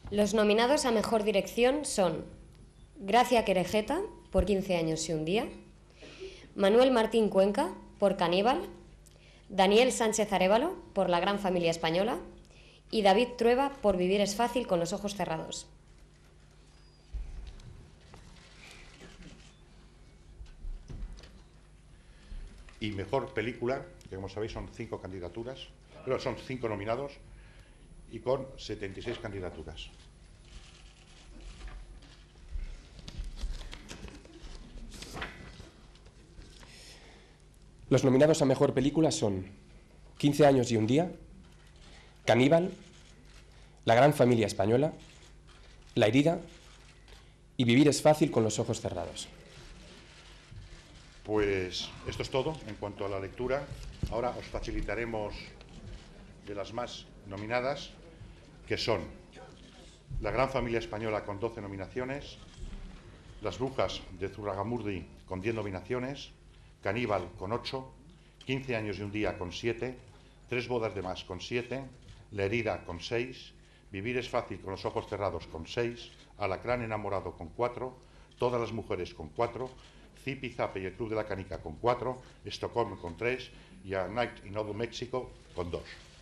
Los nominados a Mejor Dirección son Gracia Querejeta, por 15 años y un día, Manuel Martín Cuenca, por Caníbal, Daniel Sánchez Arévalo, por La Gran Familia Española, y David Trueba, por Vivir es fácil con los ojos cerrados. Y Mejor Película, que como sabéis son 5 candidaturas, pero son 5 nominados y con 76 candidaturas. Los nominados a Mejor Película son 15 años y un día, Caníbal, La Gran Familia Española, La Herida y Vivir es fácil con los ojos cerrados. Pues esto es todo en cuanto a la lectura. Ahora os facilitaremos de las más nominadas, que son La Gran Familia Española con 12 nominaciones, Las Brujas de Zugarramurdi con 10 nominaciones, Caníbal con 8, 15 años y un día con 7, Tres bodas de más con 7, La Herida con 6, Vivir es fácil con los ojos cerrados con 6, Alacrán enamorado con 4, Todas las mujeres con 4, Zipi Zape y el Club de la Canica con 4, Estocolmo con 3 y A Night in Old Mexico con 2.